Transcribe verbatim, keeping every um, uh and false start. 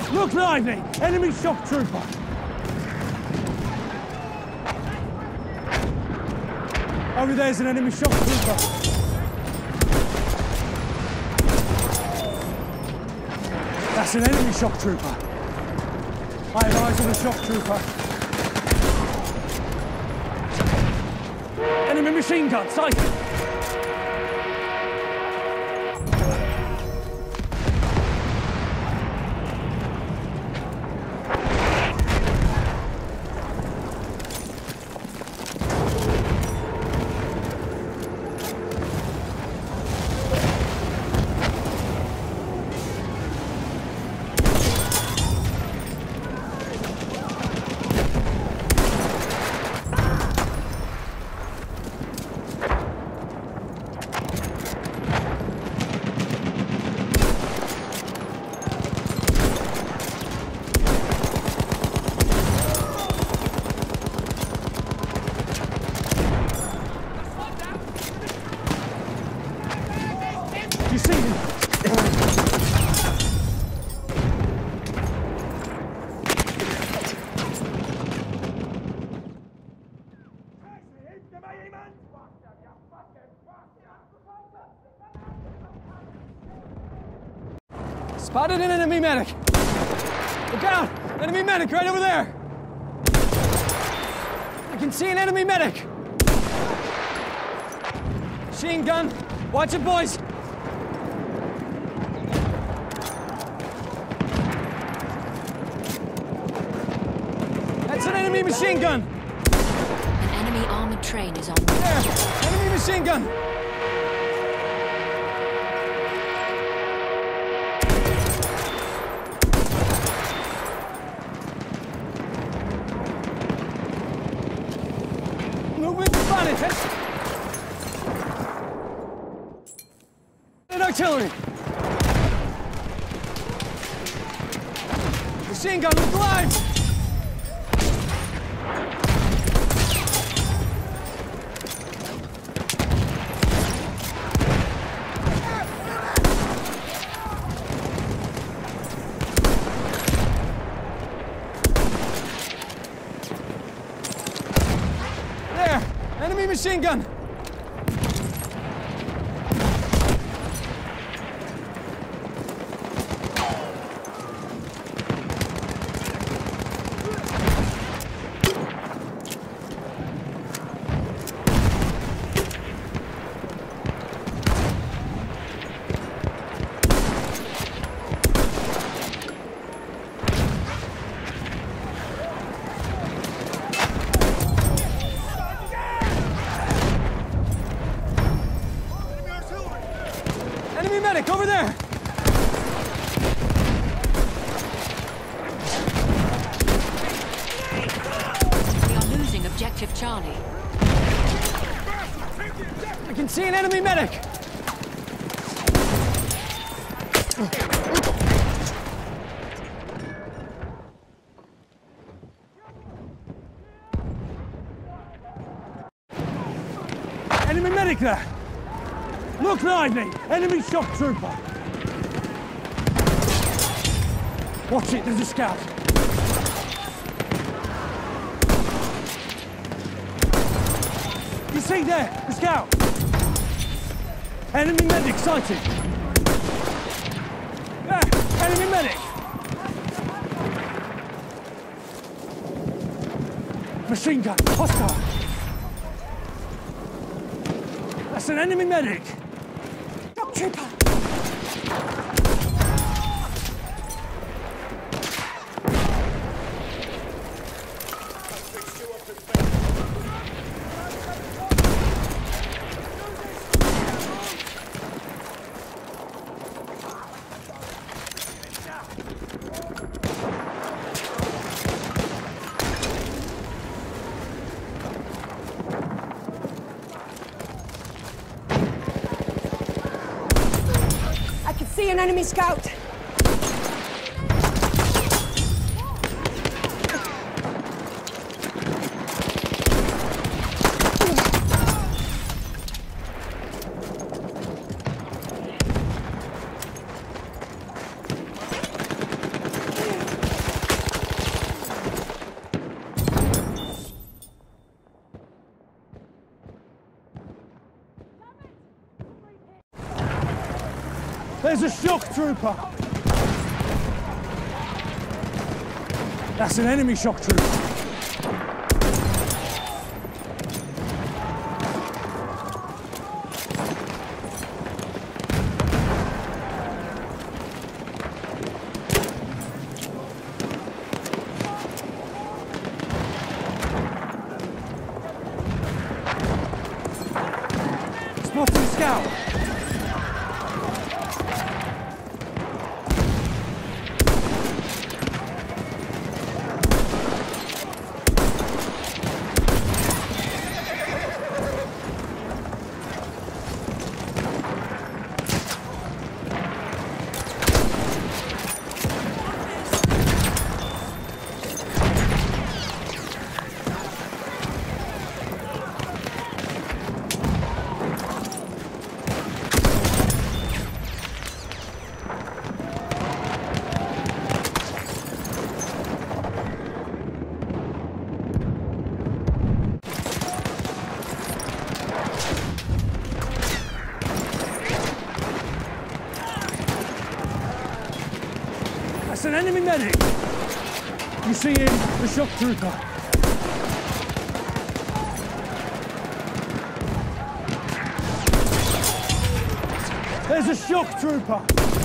Look lively! Enemy shock trooper! Over there's an enemy shock trooper. That's an enemy shock trooper. I have eyes on a shock trooper. Enemy machine gun, sighted! You see him? Spotted an enemy medic! Look out! Enemy medic right over there! I can see an enemy medic! Machine gun! Watch it, boys! That's an enemy machine gun! An enemy armored train is on. There! Enemy machine gun! Movement spotted! And artillery! Machine gun, look alive! Enemy machine gun! Enemy medic, over there! We are losing objective Charlie. I can see an enemy medic! Enemy medic there! Look lively! Enemy shock trooper! Watch it, there's a scout. You see there, the scout! Enemy medic sighted! There, enemy medic! Machine gun, hostile! That's an enemy medic! Shock trooper! See an enemy scout! There's a shock trooper. That's an enemy shock trooper. Spotted scout. That's an enemy medic. You see him, the shock trooper. There's a shock trooper.